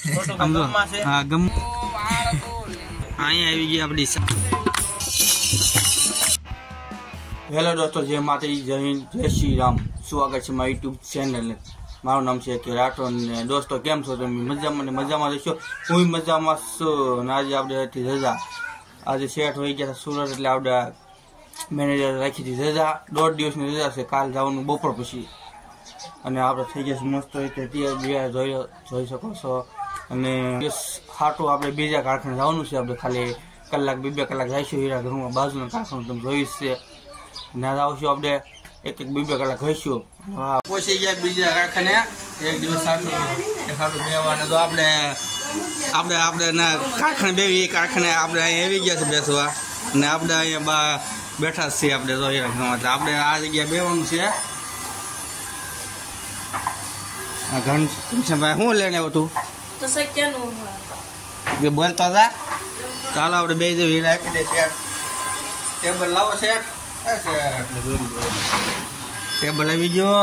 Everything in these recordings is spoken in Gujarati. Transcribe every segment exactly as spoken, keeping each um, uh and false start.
હા ગમ અહીંયા આવી ગઈ આપણી. હેલો દોસ્તો, જય માતાજી, જય હિન્દ, જય શ્રી રામ. સ્વાગત છે મારી યુટ્યુબ ચેનલ. મારું નામ છે કે રાઠોડ. ને દોસ્તો કેમ છો તમે? મજામાં ને મજામાં રહેશો. હું મજામાં છું. ને આજે આપણે હતી રજા. આજે સેટ હોઈ ગયા સુરત, એટલે આપણે મેનેજર રાખી હતી રજા. દોઢ દિવસની રજા છે. કાલ જવાનું બપોર પછી. અને આપણે થઈ ગયા છે મસ્ત રીતે તૈયાર જોઈ જોઈ શકો છો. અને ખાટું આપણે બીજા કારખાને જવાનું છે. આપણે ખાલી કલાક બે બે કલાક જઈશું. હીરા ઘરમાં બાજુના કારખાનું તમે જોઈશ છે. ના આવશું આપણે એક એક બે બે કલાક રહીશું. પહોંચી ગયા બીજા કારખાને. એક દિવસ સાટું ખાટું બેવાને તો આપણે આપણે આપણે ના કારખાને બેવી કારખાને આપણે અહીંયા આવી ગયા છે બેસવા. અને આપણે અહીંયા બા બેઠા છીએ. આપણે તો હીરા ઘરમાં આપણે આ જગ્યાએ બેવાનું છે. ઘન ભાઈ શું લઈને આવ્યો તું? બોલતો હતા. ચાલો આપણે બે જઈએ. રાખી દે શેઠ. ટેબલ લાવો શેઠ. ટેબલ આવી ગયો.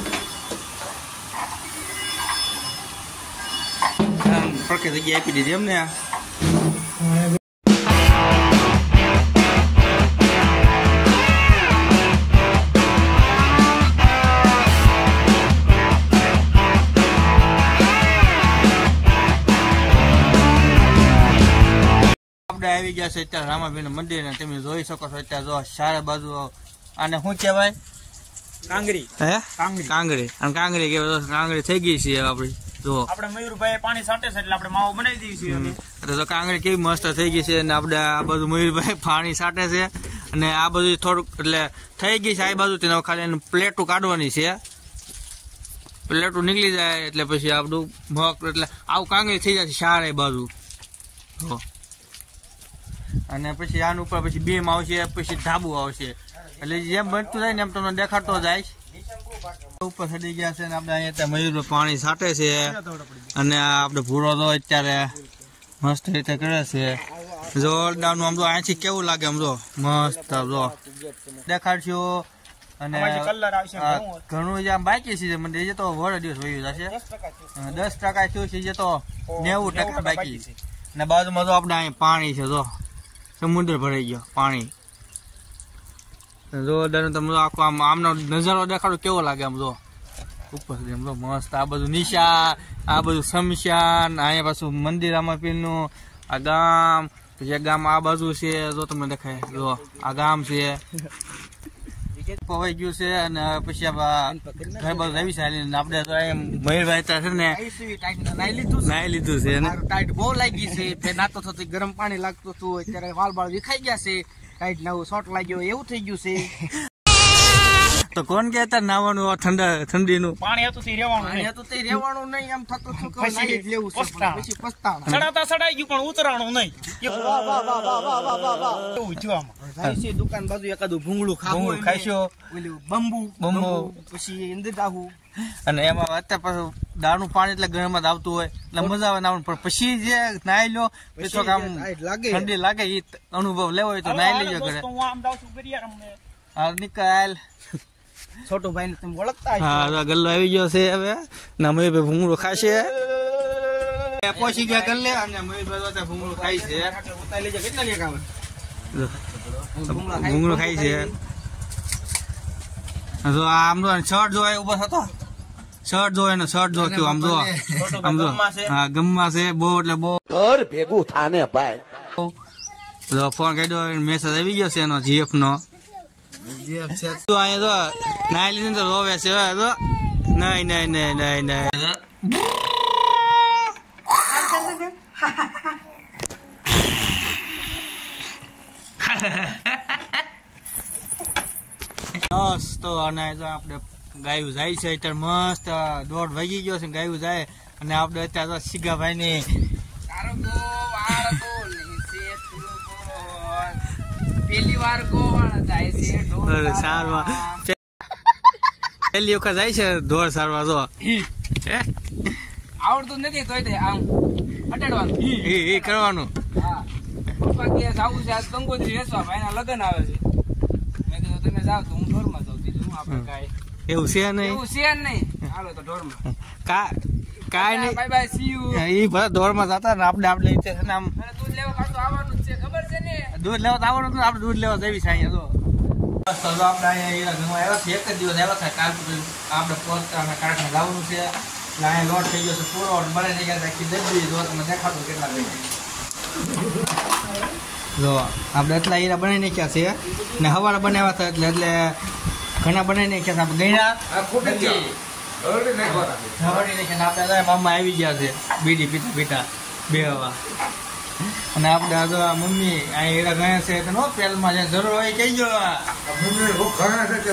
ફરકે જગ્યા આપી દીધી એમને. આવી ગયા છે અત્યારે રામાભાઈ નું મંદિર. ને તમે જોઈ શકો છો અત્યારે જો ચારે બાજુ આને શું કહેવાય? કાંગરી. હે કાંગરી કાંગરી અને કાંગરી કેવાય. કાંગરી થઈ ગઈ છે આપડી. જો આપણે મયુરભાઈ પાણી છાંટે છે એટલે આપણે માવો બનાવી દઈએ છીએ. તો કાંગરી કેવી મસ્ત થઈ ગઈ છે. અને આપણે આ બધું મયુરભાઈ પાણી છાંટે છે. અને આ બધું થોડુંક એટલે થઈ ગઈ છે આ બાજુ. તેને ખાલી પ્લેટું કાઢવાની છે. પ્લેટું નીકળી જાય એટલે પછી આપણું મગ એટલે આવું કાંગરી થઈ જાય છે ચારે બાજુ. અને પછી આનું ઉપર પછી બેમ આવશે, પછી ધાબુ આવશે. એટલે જેમ બનતું જાય ને એમ તમને દેખાડતો જાય. ઉપર ચડી ગયા છે ને આપણે અહીંયા મયુર પાણી છાંટે છે. અને આપણે ભૂરો તો અત્યારે મસ્ત રીતે કરે છે. જોરદારનું આમ તો અહીંથી કેવું લાગે આમ જો મસ્ત જો દેખાડશો. અને ઘણું જે આમ બાકી છે મને એ તો વડે દિવસ વયું જશે. દસ ટકા થયું છે જે તો નેવું ટકા બાકી છે. અને બાજુમાં તો આપણે અહીંયા પાણી છે. જો સમુદ્ર ભરાઈ ગયો પાણી. જોરદાર તમે આખો આમ આમનો નજારો દેખાડો કેવો લાગે આમ જો ઉપર સુધી આમ જો મસ્ત. આ બધું નિશા, આ બધું શમશાન, અહીંયા પાછું મંદિર રામાપીર નું. આ ગામ પછી ગામ આ બાજુ છે. જો તમને દેખાય જો આ ગામ છે પવાઈ ગયું છે. અને પછી ઘર બાજુ આવી છે. આપડે તો મયુરભાઈ છે ને નાઈ લીધું છે. ટાઈટ બહુ લાગી છે. નાતો થતો ગરમ પાણી લાગતું હતું. અત્યારે વાલ બાળ વિખાઈ ગયા છે. ટાઈટ નવું શોર્ટ લાગ્યો એવું થઈ ગયું છે. તો કોણ કે નાવાનું ઠંડા ઠંડીનું પાણી હતું તે રહેવાનું હતું તે રહેવાનું નહીં. એમ થતું હતું પછી લેવું છે. પછી પસ્તાણા સડાતા સડાઈ ગયું પણ ઉતરાણું નહીં. એવું જોવામાં છે. દુકાન બાજુ એકાદું ભૂંગળું ખાવું ખાઈશો. બંબુ બંબુ પછી અંદર આવું. અને એમાં અત્યારે પાછું દાળનું પાણી એટલે ગરમ જ આવતું હોય એટલે મજા આવે નાવાનું. પણ પછી જે નાઈ લો પછી આમ ઠંડી લાગે એ અનુભવ લેવો હોય તો નાઈ લેજો ઘરે. હા નીકળ છોટું ભાઈ ને તમે ઓળખતા. હા ગલ્લો આવી ગયો છે હવે. ના મયુરભાઈ ભૂંગળું ખાશે. પહોંચી ગયા ગલ્લે. અને મયુરભાઈ ભૂંગળું ખાય છે. ઉતારી લેજો. કેટલા લેખ આવે? ભૂંગળું ખાય છે. જો આમ જો શર્ટ જોવાય ઉભો થતો. શર્ટ જોવાય ને શર્ટ જો કેવું આમ જો આમ જો. હા ગમમાં છે બહુ એટલે બહુ ઘર ભેગું થાને ભાઈ. ફોન કાઢ્યો મેસેજ આવી ગયો છે એનો જીએફ નો. તો અહીંયા તો નાઈ લીધું તો રોવે છે. નહીં નહીં નહીં નહીં નહીં બસ તો અને આપણે ગાયું જાય છે અત્યારે મસ્ત. દોઢ વાગી ગયો છે ગાયું જાય. અને આપણે અત્યારે તો શીગાભાઈ ની પેલી વાર ગોવાળા જાય છે. સારવા પેલી વખત જાય છે ઢોર સારવા. જો આવડતું નથી તો આમ અટાડવાનું એ કરવાનું. પપ્પા કે જાવું છે આજ કંકોત્રી વેચવા. ભાઈ ના લગ્ન આવે છે. મેં કીધું તમે જાવ તો હું ઢોરમાં જાઉં. બીજું આપણે કાંઈ એવું છે નહીં. એવું છે નહીં. હાલો તો ઢોરમાં. કા કાઈ નહીં બાય બાય સી યુ ઈ ભલે દોડમાં જતા ને આપણે આપણે છે ને આમ દૂધ લેવા પાછું આવવાનું છે ખબર છે ને દૂધ લેવા તો આવવાનું આપણે દૂધ લેવા જવી છે અહીંયા તો તો આપણે અહીંયા ઘરમાં આવ્યા છે એક જ દિવસ આવ્યા હતા કાલ આપણે પોતાના કારખાને લાવવાનું છે એટલે અહીંયા લોટ થઈ ગયો છે પૂરો બને થઈ ગયા આખી દબી જો તમે દેખાડું કેટલા થઈ જો આપણે એટલા હીરા બનાવી નાખ્યા છે ને હવારે બનાવ્યા હતા એટલે એટલે ઘણા બનાવી નાખ્યા છે આપણે ગયડા આપણે મામા આવી ગયા છે બીડી પીતા પીતા બે હવા અને આપણે આ મમ્મી આ હીરા ગયા છે તો નો પેલમાં જે જરૂર હોય કહી ગયો પૂરા થઈ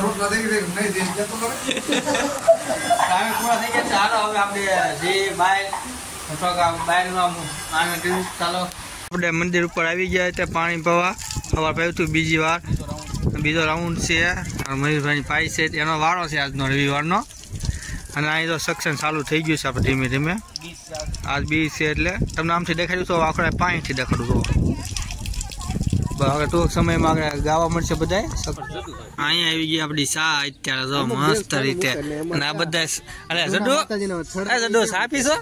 ગયા ચાલો હવે આપણે જે બાય બાયનું ચાલો આપણે મંદિર ઉપર આવી ગયા ત્યાં પાણી પવા હવા પાયું હતું બીજી વાર બીજો રાઉન્ડ છે મહેશભાઈની પાઈ છે એનો વારો છે આજનો રવિવારનો અને અહીં તો સક્ષન ચાલુ થઈ ગયું છે આપણે ધીમે ધીમે આજ બીજ છે એટલે તમને આમથી દેખાડ્યું તો આખરે પાણીથી દેખાડું તો હવે ટૂંક સમયમાં આગળ ગાવા મળશે બધા અહીંયા આવી ગઈ આપણી સા અત્યારે જો મસ્ત રીતે અને આ બધા અરે જડો જડો સા પીશો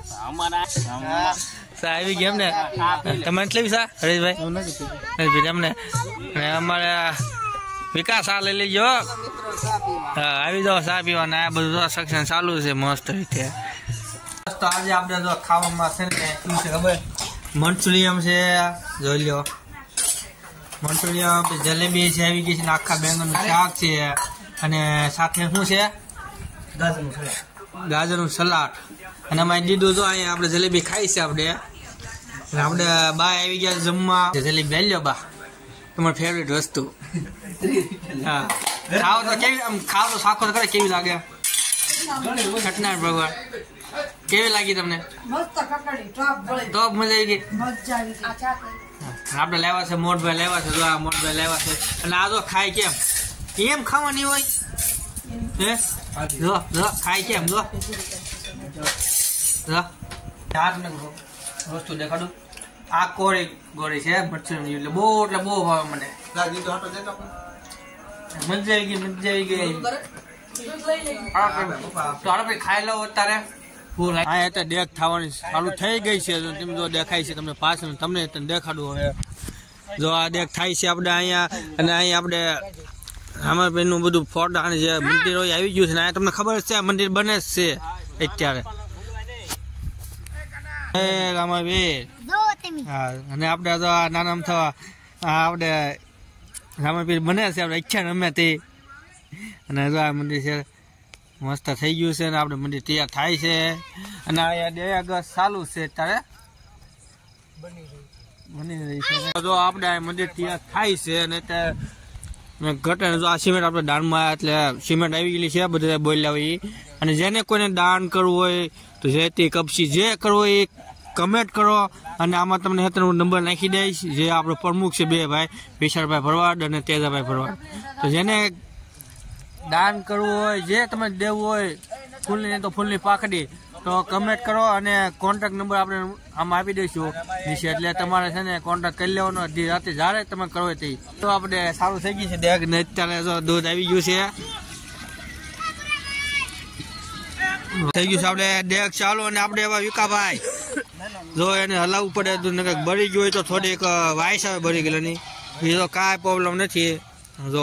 સા આવી ગઈ એમને તમે લેવી સા હરેશભાઈ હરેશભાઈ એમને અને અમારે વિકાસ આ લઈ લેજો હા આવી જાઓ સા પીવાના આ બધું સેક્શન ચાલુ છે મસ્ત રીતે તો આજે આપણે જો ખાવામાં છે ને શું છે ખબર મંચુરિયમ છે જોઈ લો મંચુરિયમ જલેબી છે આવી ગઈ છે આખા બેંગનનું શાક છે અને સાથે શું છે ગાજરનું સલાડ ગાજરનું સલાડ અને અમારે દીધું તો અહીંયા આપણે જલેબી ખાઈ છે આપણે આપણે બા આવી ગયા જમવા જલેબી લઈ લો બા તમારી ફેવરેટ વસ્તુ હા ખાવ તો કેવી આમ ખાવ તો શાખો તો કરે કેવી લાગે સત્યનારાયણ ભગવાન કેવી લાગી તમને ટોપ મજા આવી ગઈ આપણે લેવા છે મોટભાઈ લેવા છે જો આ મોટભાઈ લેવા છે અને આ તો ખાય કેમ એમ ખાવાની હોય હે જો જો ખાય કેમ જો જો તમને વસ્તુ દેખાડું આ કોરી ગોરી છે મચ્છરી એટલે બહુ એટલે બહુ ભાવે મને મજા આવી ગઈ મજા આવી ગઈ તો આપણે ખાઈ લો અત્યારે હા તો દેખ થવાની ચાલુ થઈ ગઈ છે તમે જો દેખાય છે તમને પાછળ તમને દેખાડું હવે જો આ દેખ થાય છે આપણે અહીંયા અને અહીંયા આપણે રામાબેનનું બધું ફોટા અને જે મંદિર હોય આવી ગયું છે ને અહીંયા તમને ખબર છે મંદિર બને જ છે અત્યારે હે રામાબેન હા અને આપણે તો નાના થવા આપણે રામાબેન બને છે આપણે ઈચ્છા રમે તે અને જો આ મંદિર છે મસ્ત થઈ ગયું છે ને આપણે મંદિર તૈયાર થાય છે અને અહીંયા બે અગસ્ટ ચાલુ છે ત્યારે બની રહી છે જો આપણે મંદિર તૈયાર થાય છે અને ત્યાં ઘટે જો આ સિમેન્ટ આપણે દાનમાં એટલે સિમેન્ટ આવી ગયેલી છે બધા બોલ્યા હોય અને જેને કોઈને દાન કરવું હોય તો જે તે કપસી જે કરવો હોય એ કમેન્ટ કરો અને આમાં તમને હેતર હું નંબર નાખી દઈશ જે આપણો પ્રમુખ છે બે ભાઈ વિશાળભાઈ ભરવાડ અને તેજાભાઈ ભરવાડ તો જેને દાન કરવું હોય જે તમે દેવું હોય ફૂલની તો ફૂલની પાકડી તો કમેન્ટ કરો અને કોન્ટેક્ટ નંબર આપણે આમ આપી દઈશું નીચે એટલે તમારે છે ને કોન્ટેક્ટ કરી લેવાનો રાતે જ્યારે તમે કરો તે તો આપણે સારું થઈ ગયું છે દેખ ને અત્યારે જો દૂધ આવી ગયું છે થઈ ગયું છે આપણે દેખ ચાલો અને આપણે એવા વિકાભાઈ જો એને હલાવવું પડે તો કંઈક બળી ગયું હોય તો થોડીક વાઇસ આવે બળી ગયેલી બીજો કાંઈ પ્રોબ્લેમ નથી જો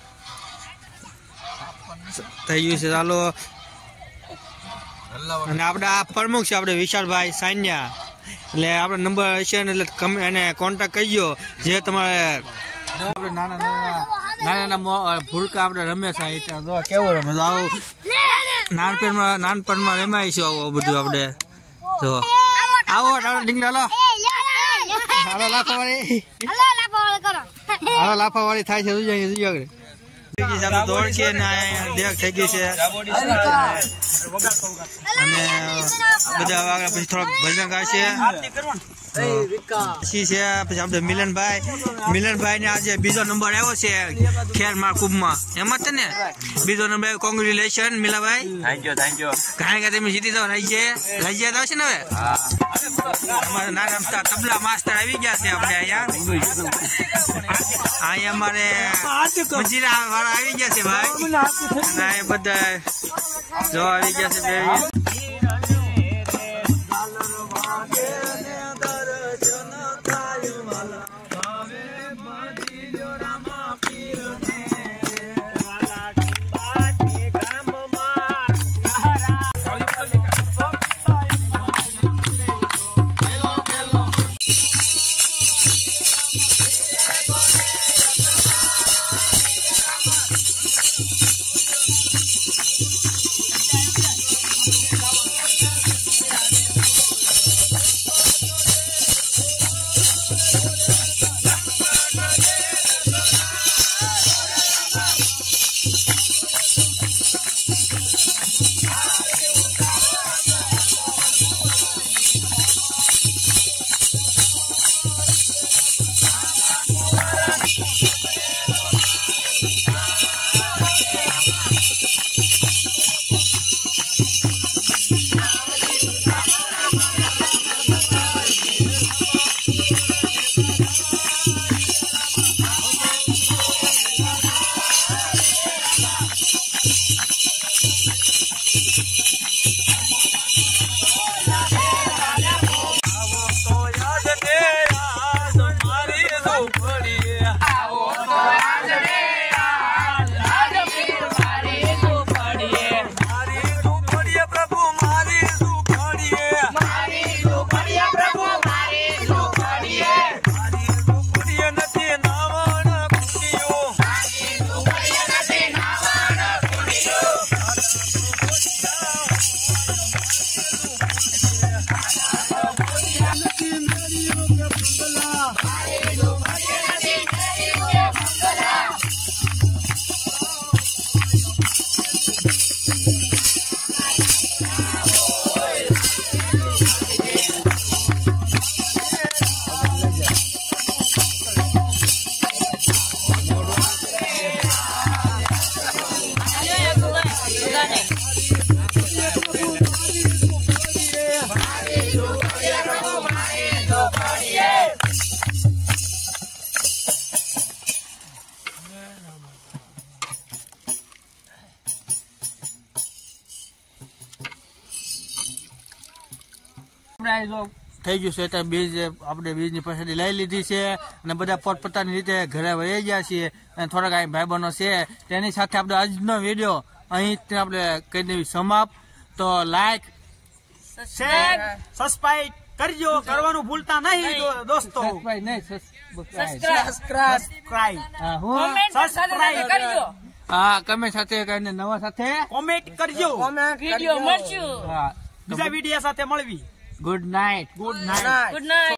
થઈ ગયું છે ચાલો અને આપણે આ પ્રમુખ છે આપણે વિશાલભાઈ સાન્યા એટલે આપણે નંબર હશે ને એટલે એને કોન્ટેક્ટ કરજો જે તમારે આપણે નાના નાના નાના નાના ભૂલકા આપણે રમે છે જો કેવું રમે આવું નાનપણમાં નાનપણમાં રમાય છે આવું બધું આપણે જો આવો ડીંગલા લો હાલો લાફા વાળી હાલો લાફા વાળી થાય છે જોઈ જોઈ દોડ છે ને દેખ થઈ ગઈ છે અને બધા આગળ પછી થોડોક ભજન ગાશે પછી છે પછી આપણે મિલનભાઈ મિલનભાઈ ને આજે બીજો નંબર આવ્યો છે ખેર મહાકુંભમાં એમાં છે ને બીજો number congratulation Milabhai thank you thank you કારણ કે તમે જીતી જાવ રાજ્ય રાજ્ય આવશે ને હવે અમારે નાના તબલા માસ્ટર આવી ગયા છે આપણે અહીંયા અહીંયા અમારે મંજીરા વાળા આવી ગયા છે ભાઈ બધા જો આવી ગયા છે અત્યારે જો થઈ ગયું છે એટલે બીજ આપણે બીજની પસંદી લઈ લીધી છે અને બધા પોતપોતાની રીતે ઘરે વહી ગયા છીએ અને થોડાક અહીં ભાઈબંધો છે તેની સાથે આપણે આજનો વિડીયો અહીં આપણે કહી દેવી સમાપ્ત. તો લાઈક શેર સબસ્ક્રાઇબ કરજો, કરવાનું ભૂલતા નહીં દોસ્તો. સબસ્ક્રાઇબ નહીં સબસ્ક્રાઇબ હા હું સબસ્ક્રાઇબ કરજો. હા કમેન્ટ સાથે કરીને નવા સાથે કોમેન્ટ કરજો. વિડિયો મળશું. હા બીજા વિડીયો સાથે મળવી. Good night. Good night. Good night.